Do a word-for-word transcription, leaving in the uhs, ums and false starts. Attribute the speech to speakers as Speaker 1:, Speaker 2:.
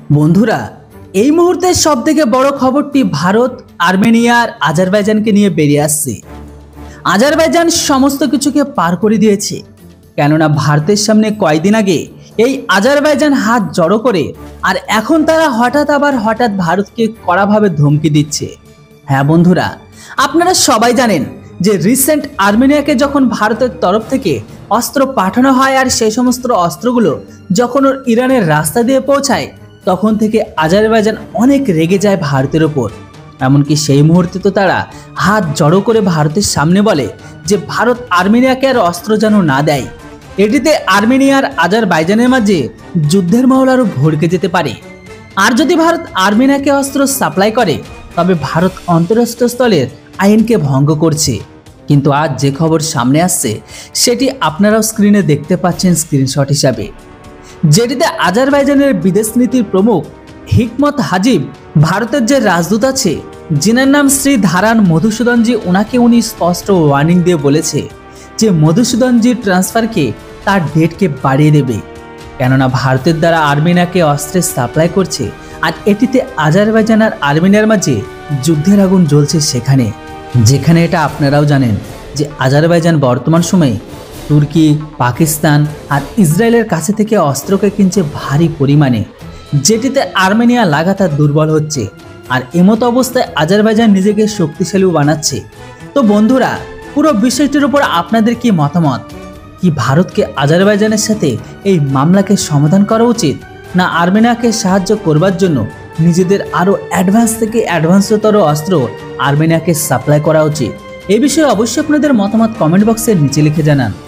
Speaker 1: বন্ধুরা, এই মুহূর্তে সবথেকে বড় খবরটি ভারত আর্মেনিয়া আর আজারবাইজানকে নিয়ে বেরিয়ে আসছে। আজারবাইজান সমস্ত কিছুকে পার করে দিয়েছে, কেননা ভারতের সামনে কয়েকদিন আগে এই আজারবাইজান হাত জড়ো করে আর এখন তারা হঠাৎ আবার হঠাৎ ভারতকে কড়াভাবে ধমকি দিচ্ছে। হ্যাঁ বন্ধুরা, আপনারা সবাই জানেন যে রিসেন্ট আর্মেনিয়াকে যখন ভারতের তরফ থেকে অস্ত্র পাঠানো হয় আর সেই সমস্ত অস্ত্রগুলো যখন ওর ইরানের রাস্তা দিয়ে পৌঁছায়, তখন থেকে আজারবাইজান অনেক রেগে যায় ভারতের ওপর। এমনকি সেই মুহূর্তে তো তারা হাত জড়ো করে ভারতের সামনে বলে যে ভারত আর্মেনিয়াকে আর অস্ত্র যেন না দেয়। এটিতে আর্মেনিয়া আর আজারবাইজানের মাঝে যুদ্ধের মহল আরও ভড়কে যেতে পারে। আর যদি ভারত আর্মেনিয়াকে অস্ত্র সাপ্লাই করে, তবে ভারত আন্তঃরাষ্ট্রীয় স্তরের আইনকে ভঙ্গ করছে। কিন্তু আজ যে খবর সামনে আসছে সেটি আপনারাও স্ক্রিনে দেখতে পাচ্ছেন স্ক্রিনশট হিসাবে, যেটিতে আজারবাইজানের বিদেশ নীতির প্রমুখ হিকমত হাজিব ভারতের যে রাজদূত আছে, যিনার নাম শ্রী ধারান মধুসূদনজি, ওনাকে উনি স্পষ্ট ওয়ার্নিং দিয়ে বলেছে যে মধুসূদনজির ট্রান্সফারকে তার ডেটকে বাড়িয়ে দেবে, কেননা ভারতের দ্বারা আর্মেনিয়াকে অস্ত্রের সাপ্লাই করছে আর এটিতে আজারবাইজান আর আর্মেনিয়ার মাঝে যুদ্ধের আগুন জ্বলছে সেখানে। যেখানে এটা আপনারাও জানেন যে আজারবাইজান বর্তমান সময়ে তুর্কি, পাকিস্তান আর ইসরায়েলের কাছে থেকে অস্ত্রকে কিনছে ভারী পরিমাণে, যেটিতে আর্মেনিয়া লাগাতার দুর্বল হচ্ছে। আর এমতো অবস্থায় আজারবাইজান নিজেকে শক্তিশালীও বানাচ্ছে। তো বন্ধুরা, পুরো বিষয়টির উপর আপনাদের কি মতামত? কি ভারতকে আজারবাইজানের সাথে এই মামলাকে সমাধান করা উচিত, না আর্মেনিয়াকে সাহায্য করবার জন্য নিজেদের আরও অ্যাডভান্স থেকে অ্যাডভান্সতর অস্ত্র আর্মেনিয়াকে সাপ্লাই করা উচিত? এই বিষয়ে অবশ্যই আপনাদের মতামত কমেন্ট বক্সের নিচে লিখে জানান।